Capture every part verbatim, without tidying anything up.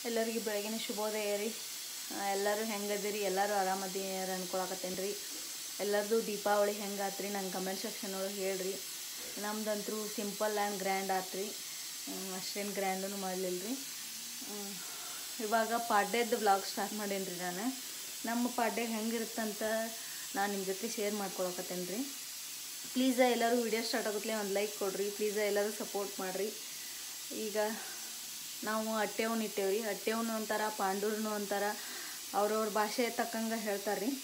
ಎಲ್ಲರಿಗೂ ಬೆಳಗಿನ ಶುಭೋದಯ ರೀ. ಎಲ್ಲರೂ ಹೆಂಗದಿರಿ? ಎಲ್ಲರೂ ಆರಾಮದಿರ ಅನ್ಕೊಳಕತ್ತೇನೆ ರೀ. ಎಲ್ಲರದು ದೀಪಾವಳಿ ಹೆಂಗಾತ್ರಿ ನಂಗೆ ಕಮೆಂಟ್ ಸೆಕ್ಷನ್ ಒಳಗೆ ಹೇಳ್ರಿ. ನಮ್ದಂತರೂ ಸಿಂಪಲ್ ಆ್ಯಂಡ್ ಗ್ರ್ಯಾಂಡ್ ಆತ್ರಿ, ಅಷ್ಟೇನು ಗ್ರ್ಯಾಂಡೂ ಮಾಡಲಿಲ್ಲ ರೀ. ಇವಾಗ ಪಾಡ್ಯದ ವ್ಲಾಗ್ ಸ್ಟಾರ್ಟ್ ಮಾಡೇನಿ ರೀ. ನಾನು ನಮ್ಮ ಪಾಡ್ಯ ಹೆಂಗಿರುತ್ತಂತ ನಾನು ನಿಮ್ಮ ಜೊತೆ ಶೇರ್ ಮಾಡ್ಕೊಳಕತ್ತೇನೆ ರೀ. ಪ್ಲೀಸ ಎಲ್ಲರೂ ವಿಡಿಯೋ ಸ್ಟಾರ್ಟ್ ಆಗುತ್ತಲೇ ಒಂದು ಲೈಕ್ ಕೊಡಿರಿ. ಪ್ಲೀಸ ಎಲ್ಲರೂ ಸಪೋರ್ಟ್ ಮಾಡಿರಿ. ಈಗ ನಾವು ಅಟ್ಟೆವ್ನು ಇಟ್ಟೇವ್ರಿ. ಅಟ್ಟೆವ್ನು ಅಂತಾರ, ಪಾಂಡೂರ್ನು ಅಂತಾರ, ಅವ್ರವ್ರ ಭಾಷೆ ತಕ್ಕಂಗೆ ಹೇಳ್ತಾರೆ ರೀ.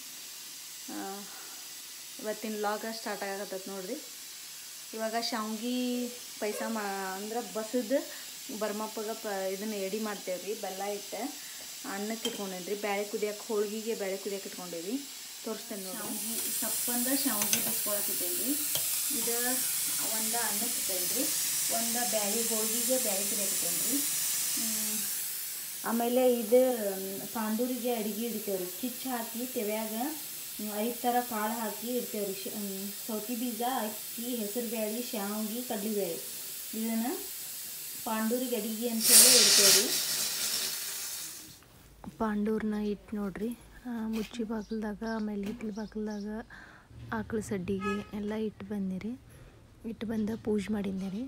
ಇವತ್ತಿನ ವ್ಲಾಗ ಸ್ಟಾರ್ಟ್ ಆಗಕತ್ತೈತೆ ನೋಡಿರಿ. ಇವಾಗ ಶಾವ್ಗಿ ಪೈಸ ಮಾ ಅಂದ್ರೆ ಬಸದ ಬರ್ಮಪ್ಪಗೆ ಪ ಇದನ್ನು ಎಡೆ ಮಾಡ್ತೇವೆ ರೀ. ಬೆಲ್ಲ ಇಟ್ಟು ಅನ್ನಕ್ಕೆ ಇಟ್ಕೊಂಡೇನಿ ರೀ. ಬ್ಯಾಳೆ ಕುದಿಯೋಕೆ, ಹೋಳಿಗೆಗೆ ಬ್ಯಾಳೆ ಕುದಿಯೋಕೆ ಇಟ್ಕೊಂಡೇವಿ. ತೋರಿಸ್ತೇನೆ ನೋಡಿ. ಶಾವ್ಗಿ ಸಪ್ಪಂದ್ರೆ ಶಾವ್ಗಿ ಬಸ್ಕೊಳಕಿದ್ದೇನೆ ರೀ. ಇದು ಒಂದು ಅನ್ನಕ್ಕೆ ಇಟ್ಟೇನಿ ರೀ, ಒಂದು ಬ್ಯಾಳೆ ಹೋಳಿಗೆಗೆ ಬ್ಯಾಳೆ ಕುದಿಯೋಕೆ ಇಟ್ಟೇನಿ ರೀ. ಆಮೇಲೆ ಇದು ಪಾಂಡೂರಿಗೆ ಅಡುಗೆ ಇಡ್ತೇವೆ ರೀ. ಕಿಚ್ಚು ಹಾಕಿ ತೆವ್ಯಾಗ ಐದು ಥರ ಕಾಳು ಹಾಕಿ ಇಡ್ತೇವೆ ರೀ. ಸೌತಿ ಬೀಜ, ಅಕ್ಕಿ, ಹೆಸರು ಬ್ಯಾಳೆ, ಶಾವ್ಗಿ, ಕಡಲೆಬೇಳೆ, ಇದನ್ನು ಪಾಂಡೂರಿಗೆ ಅಡುಗೆ ಅಂತೇಳಿ ಇಡ್ತೇವೆ ರೀ. ಪಾಂಡೂರನ್ನ ಇಟ್ಟು ನೋಡ್ರಿ, ಮುಚ್ಚಿ ಬಾಗಿಲ್ದಾಗ, ಆಮೇಲೆ ಹಿತ್ಲ ಬಾಗಿಲ್ದಾಗ ಆಕಳ ಸಡ್ಡಿಗೆ ಎಲ್ಲ ಇಟ್ಟು ಬಂದಿರಿ. ಇಟ್ಟು ಬಂದು ಪೂಜೆ ಮಾಡಿದ್ದೆ ರೀ.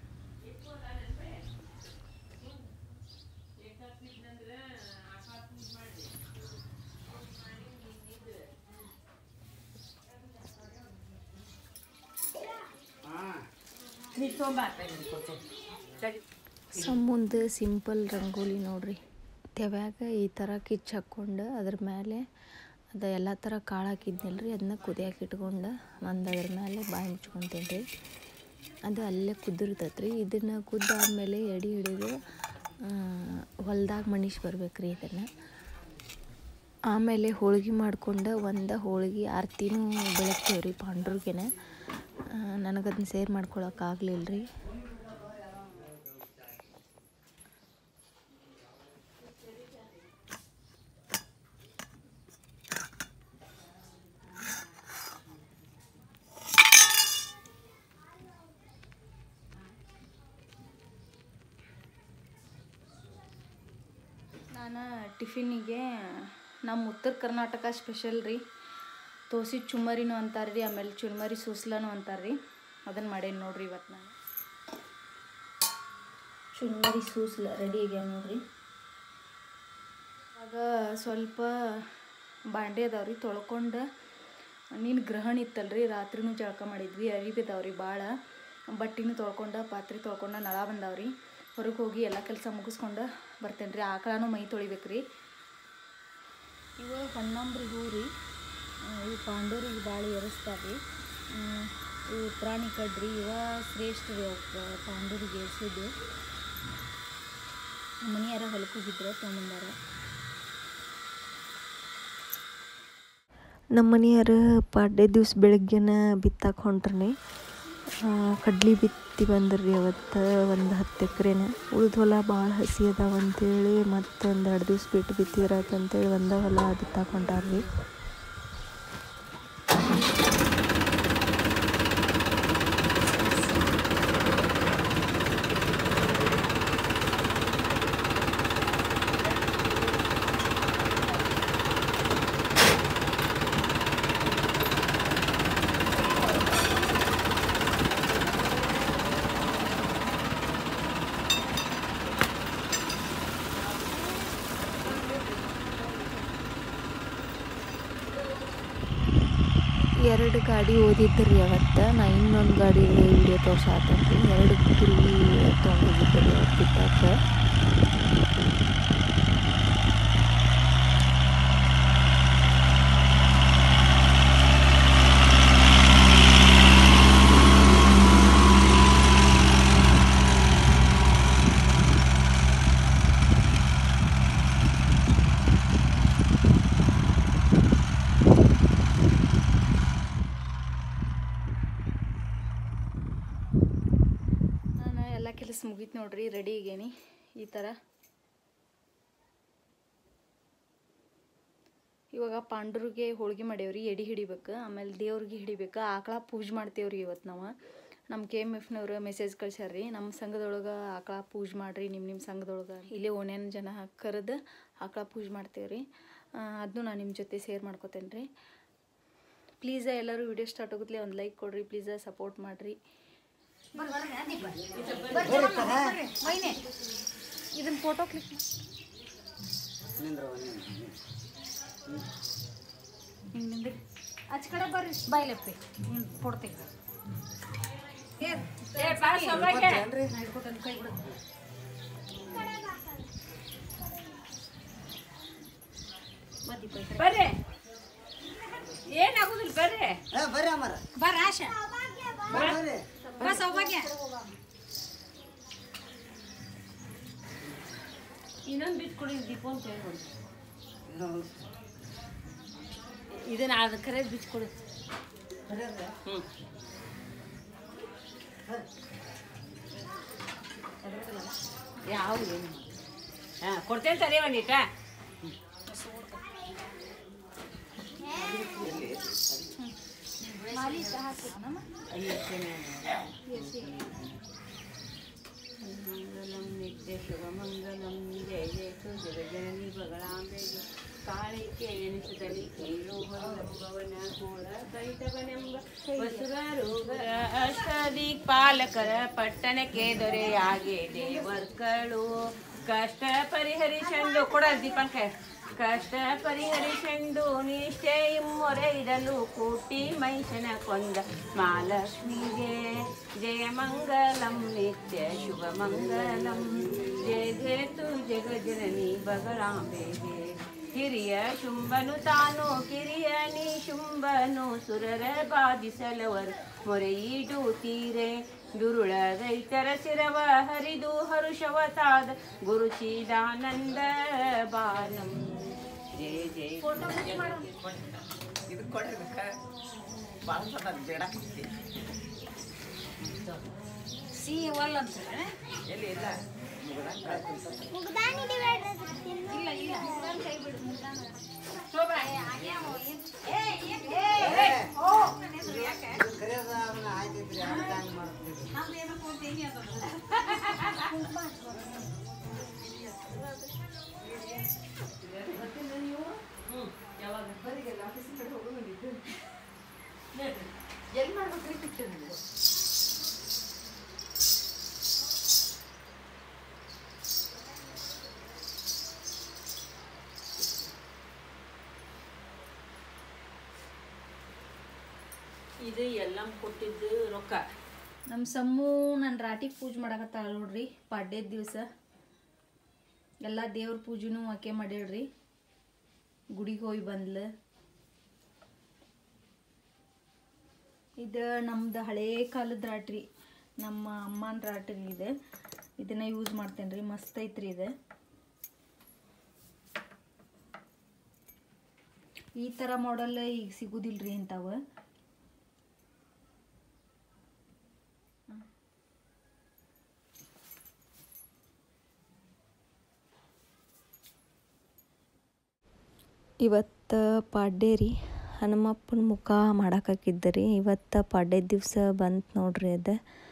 ಮುಂದೆ ಸಿಂಪಲ್ ರಂಗೋಲಿ ನೋಡ್ರಿ. ತೆವ್ಯಾಗ ಈ ಥರ ಕಿಚ್ಚು ಹಾಕ್ಕೊಂಡು ಅದ್ರ ಮೇಲೆ ಅದು ಎಲ್ಲ ಥರ ಕಾಳು ಹಾಕಿದ್ನಲ್ಲ ರೀ, ಅದನ್ನ ಕುದಿಯಾಕೆ ಇಟ್ಕೊಂಡು ಒಂದು ಅದ್ರ ಮೇಲೆ ಬಾಯಿ ಮುಚ್ಕೊತೀನಿ ರೀ. ಅದು ಅಲ್ಲೇ ಕುದಿರ್ತೈತೆ ರೀ. ಇದನ್ನು ಕುದ್ದಾದ್ಮೇಲೆ ಎಡೆ ಹಿಡಿದು ಹೊಲ್ದಾಗ ಮಣಿಸಿ ಬರ್ಬೇಕು ರೀ ಇದನ್ನು. ಆಮೇಲೆ ಹೋಳ್ಗೆ ಮಾಡ್ಕೊಂಡು ಒಂದು ಹೋಳ್ಗೆ ಆರತಿನೂ ಬೆಳಗ್ತೇವೆ ರೀ ಪಾಂಡ್ರಿಗೆನ. ನನಗದನ್ನ ಸೇರ್ ಮಾಡ್ಕೊಳಕ್ಕಾಗಲಿಲ್ಲ ರೀ. ನಾನು ಟಿಫಿನಿಗೆ ನಮ್ಮ ಉತ್ತರ ಕರ್ನಾಟಕ ಸ್ಪೆಷಲ್ ರೀ, ದೋಸೆ ಚುಮ್ಮರಿನೂ ಅಂತಾರೆ ರೀ, ಆಮೇಲೆ ಚುರ್ಮರಿ ಸೂಸ್ಲನೂ ಅಂತಾರೆ ರೀ. ಅದನ್ನು ಮಾಡೇನಿ ನೋಡಿರಿ ಇವತ್ತು ನಾನು. ಚುರ್ಮರಿ ಸೂಸ್ಲ ರೆಡಿ ಆಗ್ಯಾವ ನೋಡಿರಿ. ಆಗ ಸ್ವಲ್ಪ ಬಾಂಡೆ ಅದಾವ್ರಿ ತೊಳ್ಕೊಂಡು. ನೀನು ಗ್ರಹಣ ಇತ್ತಲ್ರಿ, ರಾತ್ರಿನೂ ಜಳಕ ಮಾಡಿದ್ವಿ. ಅರಿವಿ ಅದಾವ್ರಿ ಭಾಳ. ಬಟ್ಟೆನೂ ತೊಳ್ಕೊಂಡು, ಪಾತ್ರೆ ತೊಳ್ಕೊಂಡು, ನಳ ಬಂದಾವ್ರಿ. ಹೊರಗೆ ಹೋಗಿ ಎಲ್ಲ ಕೆಲಸ ಮುಗಿಸ್ಕೊಂಡು ಬರ್ತೇನೆ ರೀ. ಆಕಳನೂ ಮೈ ತೊಳಿಬೇಕು ರೀ. ಇವು ಹೊನ್ನಂಬ್ರಿ ಹೂ ರೀ. ಇವು ಪಾಂಡೂರಿಗೆ ಭಾಳ ಏರಿಸ್ತಾರೆ ರೀ. ಇವು ಪ್ರಾಣಿ ಕಡ್ರಿ, ಇವ ಶ್ರೇಷ್ಠ ರೀ. ಅವು ಪಾಂಡೂರಿಗೆ ಏರಿಸೋದು. ಮನೆಯಾರ ಹೊಲಕ್ಕೆ ಹೋಗಿದ್ರೆ ತೊಗೊಂಬಂದಾರ. ನಮ್ಮ ಮನೆಯವರು ಪಾಡ್ಯ ದಿವ್ಸ ಬೆಳಗ್ಗೆನ ಬಿತ್ತಾಕ ಹೊಂಟ್ರಿ. ಕಡ್ಲಿ ಬಿತ್ತಿ ಬಂದ್ರಿ ಅವತ್ತು ಒಂದು ಹತ್ತು ಎಕರೆನ. ಉಳ್ದ ಹೊಲ ಭಾಳ ಹಸಿ ಅದಾವ ಅಂತೇಳಿ ಮತ್ತೊಂದು ಎರಡು ದಿವ್ಸ ಬಿಟ್ಟು ಬಿತ್ತಿದ್ರಾತಂತೇಳಿ ಒಂದ ಹೊಲ ಬಿತ್ತಾಕ ಹೊಂಟಾರ್ರಿ. ಎರಡು ಗಾಡಿ ಓದಿದ್ರಿ ಅವತ್ತು. ನಾ ಇನ್ನೊಂದು ಗಾಡಿ ವಿಡಿಯೋ ತೋರ್ಸಾತಂತ್ರಿ. ಎರಡು ಕುರಿ ತೊಗೊಂಡೋಗಿದ್ರಿ ಅವತ್ತು ಬಿತ್ತಾಕ. ಎಲ್ಲ ಕೆಲಸ ಮುಗೀತು ನೋಡ್ರಿ. ರೆಡಿ ಆಗೇನಿ. ಈ ಥರ ಇವಾಗ ಪಾಂಡೂರಿಗೆ ಹೋಳ್ಗೆ ಮಾಡೇವ್ರಿ. ಎಡೆ ಹಿಡಿಬೇಕು, ಆಮೇಲೆ ದೇವ್ರಿಗೆ ಹಿಡಿಬೇಕು. ಆಕಳ ಪೂಜೆ ಮಾಡ್ತೇವ್ರಿ ಇವತ್ತು ನಾವು. ನಮ್ಮ ಕೆ ಎಮ್ ಎಫ್ನವ್ರು ಮೆಸೇಜ್ ಕಳ್ಸ್ಯಾರ್ರಿ ನಮ್ಮ ಸಂಘದೊಳಗೆ ಆಕಳ ಪೂಜೆ ಮಾಡಿರಿ ನಿಮ್ಮ ನಿಮ್ಮ ಸಂಘದೊಳಗೆ ಇಲ್ಲೇ ಓಣ್ಯಾನ ಜನ ಕರೆದು ಆಕಳ ಪೂಜೆ ಮಾಡ್ತೀವಿ ರೀ ಅದನ್ನು ನಾನು ನಿಮ್ಮ ಜೊತೆ ಶೇರ್ ಮಾಡ್ಕೋತೇನೆ ರೀ ಪ್ಲೀಸ ಎಲ್ಲರೂ ವಿಡಿಯೋ ಸ್ಟಾರ್ಟ್ ಆಗುತ್ತಲೇ ಒಂದು ಲೈಕ್ ಕೊಡಿರಿ ಪ್ಲೀಸ ಸಪೋರ್ಟ್ ಮಾಡಿರಿ ಇದನ್ನು ಫೋಟೋ ಕ್ಲಿಕ್ ಹಿಂಗೆ ಆಚ ಕಡೆ ಬರ್ರಿ ಬಾಯ್ಲಪ್ಪಿ ಫೋಟೋ ತೆಗ್ದು ಬರ್ರಿ ಏನಾಗುದಿಲ್ಲ ಬರ್ರಿ ಬರ್ರಿ ಅಮ್ಮರ ಬರ ಆಶಾ ಬಾ ಸೌಭಾಗ್ಯ ಇನ್ನೊಂದು ಬಿಟ್ಟು ಕೊಡಿ ದೀಪೋನ್ ಕೇಳ್ಕೊಂಡು ಇದನ್ನ ಅದು ಕರೆ ಬಿಚ್ಚು ಕೊಡಿ ಹ್ಞೂ ಯಾವುದು ಏನು ಹಾಂ ಕೊಡ್ತೇನೆ ಸರಿ ಒಂದಿಟ ಮಂಗಲಂ ನಿತ್ಯ ಶುಭಮಂಗಲಂ ಜಯ ಜಯ ಜಗಜನನಿ ಬಗಳಾಂಬೆ ಕಾಳಿಕೆ ಎನಿಸಿದಲ್ಲಿ ಕೇಳು ಭವನ ಕೂಡ ಕೈತವನೆಂಬ ವಸುರರೋಗರ ಅಷ್ಟದಿಕ್ಪಾಲಕರ ಪಟ್ಟಣಕ್ಕೆ ದೊರೆಯಾಗೆ ದೇವರ್ಗಳು ಕಷ್ಟ ಪರಿಹರಿಸಂಡು ಕೊಡ ದೀಪಂಕ ಕಷ್ಟ ಪರಿಹರಿಸಂಡು ನಿಶ್ಚಯ ಮೊರೆಯಿಡಲು ಕೂಟಿ ಮೈಷನ ಕೊಂದ ಮಹಾಲಕ್ಷ್ಮಿಗೆ ಜಯ ಮಂಗಲಂ ನಿತ್ಯ ಶುಭ ಮಂಗಲಂ ಜಯ ಜಯತು ಜಗಜನನಿ ಬಗಳಾಂಬೆಗೆ ಹಿರಿಯ ಶುಂಭನು ತಾನು ಕಿರಿಯ ನೀ ಶುಂಭನು ಸುರರ ಬಾಧಿಸಲವರು ಮೊರೆಯಿಡುತ್ತೀರೆ ದುರುಳ ರೈತರ ಸಿರವ ಹರಿದು ಹರುಷವತಾದ ಗುರುಚಿದಾನಂದ ಬಾಲಂ ಜಯ ಜಯ ಇದು ಕೊಡ್ಬೇಕ ಭಾಳ ಬೇಡ ಸಿ ಒಲ್ ಅಂತ ಎಲ್ಲಿ ಇಲ್ಲ ಇಲ್ಲ ಇಲ್ಲ ಕೈ ಬಿಡು ಕರೆಯೋದ ಆಯ್ತಿದ್ರಿ ಹಂಗೆ ಮಾಡ್ತೀವಿ ಎಲ್ಲಿ ಮಾಡ್ಬೇಕ್ರಿ ಪಿಕ್ಚರ್ ಇದು ಎಲ್ಲ ಕೊಟ್ಟಿದ್ದು ರೊಕ್ಕ ನಮ್ಮ ಸಮ್ಮು ನನ್ನ ರಾಟಿಗೆ ಪೂಜೆ ಮಾಡಕತ್ತಾಳ ನೋಡ್ರಿ ಪಾಡ್ಯದ ದಿವಸ ಎಲ್ಲ ದೇವ್ರ ಪೂಜೆನೂ ಆಕೆ ಮಾಡ್ಯಾಳ್ರಿ ಗುಡಿಗೆ ಹೋಗಿ ಬಂದ್ಲು ಇದು ನಮ್ದು ಹಳೇ ಕಾಲದ ರಾಟ್ರಿ ನಮ್ಮ ಅಮ್ಮನ ರಾಟ್ರಿ ಇದೆ ಇದನ್ನ ಯೂಸ್ ಮಾಡ್ತೇನೆ ರೀ ಮಸ್ತ್ ಐತ್ರಿ ಇದು ಈ ಥರ ಮಾಡೆಲ್ ಈಗ ಸಿಗೋದಿಲ್ರಿ ಇಂಥವು ಇವತ್ತು ಪಾಡ್ಯ ರೀ ಹನುಮಪ್ಪನ ಮುಖ ಮಾಡಾಕಿದ್ದೆ ಇವತ್ತು ಪಾಡ್ಯದ ದಿವಸ ಬಂತು ನೋಡ್ರಿ ಅದು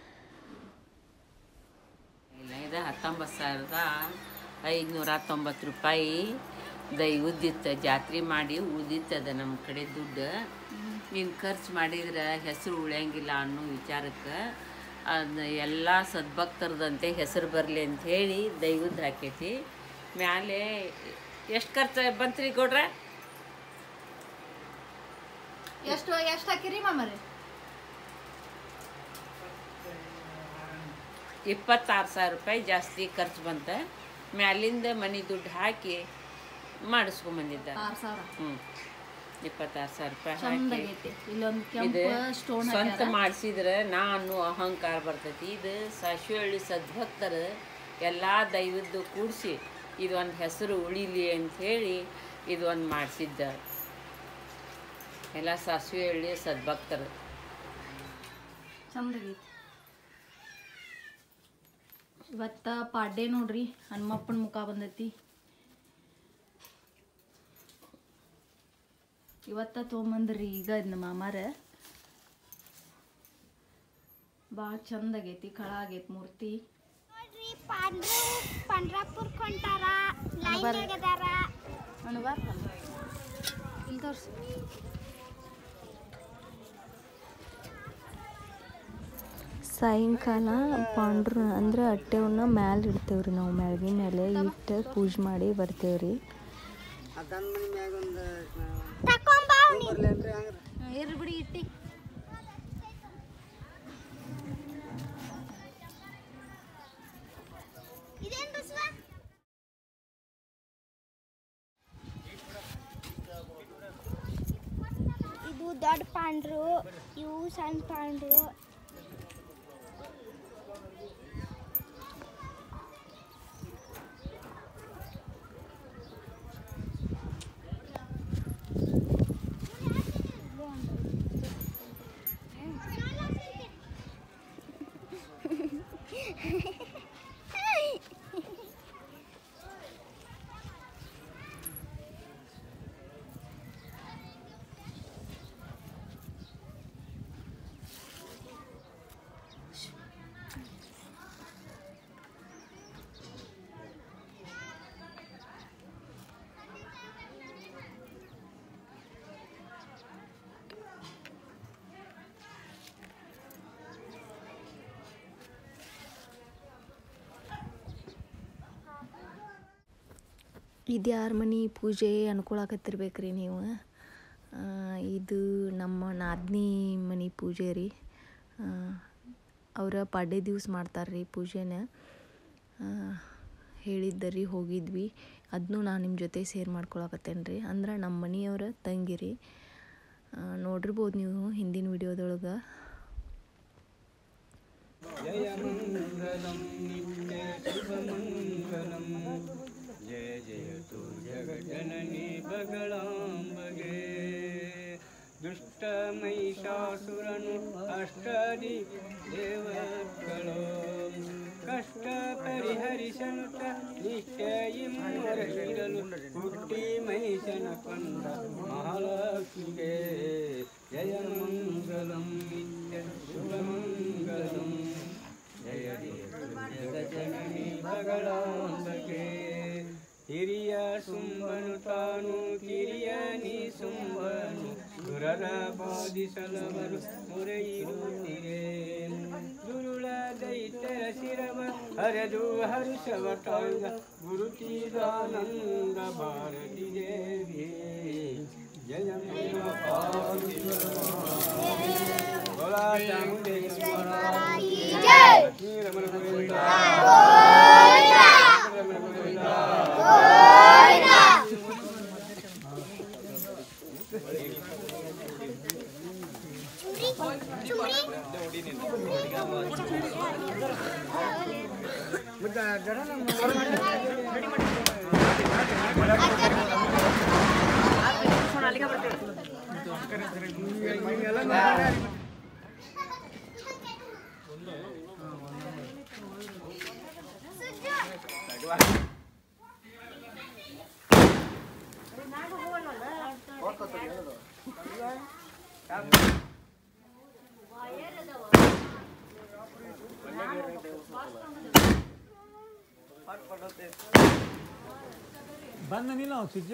ಇದು ಹತ್ತೊಂಬತ್ತು ಸಾವಿರದ ಐದುನೂರ ತೊಂಬತ್ತು ರೂಪಾಯಿ ದೈವದ್ದಿತ್ತು ಜಾತ್ರೆ ಮಾಡಿ ಉದಿತ್ತದ ನಮ್ಮ ಕಡೆ ದುಡ್ಡು ನೀನು ಖರ್ಚು ಮಾಡಿದ್ರೆ ಹೆಸರು ಉಳಿಯಂಗಿಲ್ಲ ಅನ್ನೋ ವಿಚಾರಕ್ಕೆ ಅದು ಎಲ್ಲ ಸದ್ಭಕ್ತರದಂತೆ ಹೆಸರು ಬರಲಿ ಅಂಥೇಳಿ ದೈವದ್ದು ಹಾಕೈತಿ ಮ್ಯಾಲೆ ಎಷ್ಟು ಖರ್ಚು ಬಂತ್ರಿ ಗೌಡ್ರ ಎಷ್ಟು ಎಷ್ಟು ಹಾಕಿರಿ ಮಾಮರಿ ಇಪ್ಪತ್ತಾರು ಸಾವಿರ ರೂಪಾಯಿ ಜಾಸ್ತಿ ಖರ್ಚು ಬಂತ ಮ್ಯಾಲಿಂದ ಮನೆ ದುಡ್ಡು ಹಾಕಿ ಮಾಡಿಸ್ಕೊಂಬಂದಿದ್ದ ಆರು ಸಾವಿರ ಹ್ಞೂ ಇಪ್ಪತ್ತಾರು ಸಾವಿರ ರೂಪಾಯಿ ಚಂದಾಗೈತಿ ಇಲ್ಲೊಂದು ಇದು ಕೆಂಪು ಸ್ಟೋನ್ ಸ್ವಂತ ಮಾಡಿಸಿದ್ರೆ ನಾನು ಅಹಂಕಾರ ಬರ್ತೈತಿ ಇದು ಸಾಸಿವೆ ಸದ್ಭಕ್ತರು ಎಲ್ಲ ದೈವದ್ದು ಕೂಡಿಸಿ ಇದೊಂದು ಹೆಸರು ಉಳಿಲಿ ಅಂಥೇಳಿ ಇದೊಂದು ಮಾಡಿಸಿದ್ದ ಎಲ್ಲ ಸಾಸಿವೆ ಎಳ್ಳಿ ಸದ್ಭಕ್ತರು ಚಂದಾಗೈತಿ ಇವತ್ತ ಪಾಡ್ಯ ನೋಡ್ರಿ ಹನುಮಪ್ಪನ ಮುಖ ಬಂದೈತಿ ಇವತ್ತ ತೊಗೊಂಬಂದ್ರಿ ಈಗ ಇದನ್ನ ಮಾಮಾರ ಭಾಳ ಚಂದ ಆಗೈತಿ, ಕಳ ಆಗೈತಿ ಮೂರ್ತಿ. ನೋಡ್ರಿ ಪಾಂಡ್ರು ಪಂಡ್ರಾಪುರ್ ಕೊಂಟಾರ ಲೈನ್ ಆಗದಾರ ಅನುಬಾರ ಇಲ್ಲಿ ತೋರ್ಸು. ಸಾಯಂಕಾಲ ಪಾಂಡ್ರ ಅಂದ್ರೆ ಅಟ್ಟೆವನ್ನ ಮ್ಯಾಲೆ ಇಡ್ತೇವ್ರಿ ನಾವು, ಮ್ಯಾಳ್ಗಿ ಮೇಲೆ ಇಟ್ಟು ಪೂಜೆ ಮಾಡಿ ಬರ್ತೇವ್ರಿ. ಇರ್ರಿ ಬಿಡಿ ಇಟ್ಟಿ. ಇದು ದೊಡ್ಡ ಪಾಂಡ್ರು, ಇವು ಸಣ್ಣ ಪಾಂಡ್ರು. ಇದು ಯಾರ ಮನೆ ಪೂಜೆ ಅನ್ಕೊಳಕತ್ತಿರ್ಬೇಕ್ರಿ ನೀವು. ಇದು ನಮ್ಮ ನಾದಿನಿ ಮನೆ ಪೂಜೆ ರೀ. ಅವರ ಪಾಡ್ಯ ದಿವ್ಸ ಮಾಡ್ತಾರೆ ರೀ ಪೂಜೆನ. ಹೇಳಿದ್ದರಿ ಹೋಗಿದ್ವಿ, ಅದನ್ನೂ ನಾನು ನಿಮ್ಮ ಜೊತೆ ಶೇರ್ ಮಾಡ್ಕೊಳಕತ್ತೇನೆ ರೀ. ಅಂದ್ರೆ ನಮ್ಮ ಮನೆಯವರ ತಂಗಿ ರೀ, ನೋಡಿರ್ಬೋದು ನೀವು ಹಿಂದಿನ ವಿಡಿಯೋದೊಳಗೆ. ಜಯ ಮಂಗಲಂ ನಿತ್ಯ ಶುಭಮಂಗಲಂ ಜಯ ಜಯತು ಜಗಜ್ಜನನಿ ಬಗಳಾಂಬಗೆ. ದುಷ್ಟ ಮಹಿಷಾಸುರನು ಅಷ್ಟದಿ ದೇವಗಳು ಕಷ್ಟ ಪರಿಹರಿಸನುತ ನಿಶ್ಚಯಿರಲು ಹುಟ್ಟಿ ಮಹಿಷನ ಕೊಂಡ ಮಹಾಲಕ್ಷ್ಮಿಗೆ. ಜಯ ಮಂಗಲಂ ನಿತ್ಯ ಶುಭಮಂಗಲಂ ಜಯ ಜಗಜ್ಜನನಿ ಬಗಳಾಂಬಗೆ. ಹಿರಿಯ ಸುಂಬನು ತಾನು ಕಿರಿಯ ನೀ ಸುಂಬನು ಸುರರ ಬಾಧಿಸಲವರು ಮೊರೆಯಿರುತ್ತಿರೆ. ದುರುಳ ದೈತ್ಯರ ಶಿರವ ಹರಿದು ಹರ್ಷವ ಟಾಂಗ ಗುರುತಿದಾನಂದ ಭಾರತಿ ದೇವಿ. ಜಯ ಬೋಲಾ ಚಾಮುಂಡೇಶ್ವರ ಬಂದ ನೀನು ಸುಜ್ಜ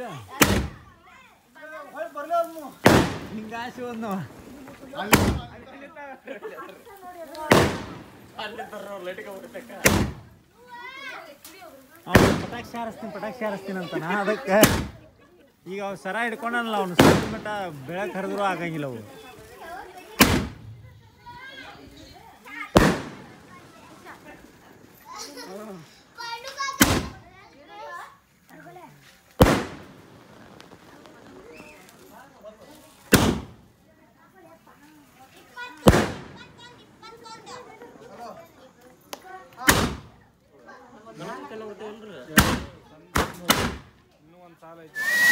ಹಿಂಗ ಆಸೆ ಒಂದು ಪಟಾಕ್ಷಿ ಹಾರಿಸ್ತೀನಿ ಪಟಾಕ್ಷಿ ಹಾರಿಸ್ತೀನಿ ಅಂತ ನಾ ಅದಕ್ಕೆ ಈಗ ಅವ್ ಸರ ಹಿಡ್ಕೊಂಡಲ್ಲ ಅವ್ನು ಸ್ವಲ್ಪ ಮಟ್ಟ ಬೆಳಗ್ಗೆ ಹರಿದ್ರು ಆಗಂಗಿಲ್ಲ ಅವು. ಇನ್ನೂ ಒಂದು ಸಾಲ ಐತೆ.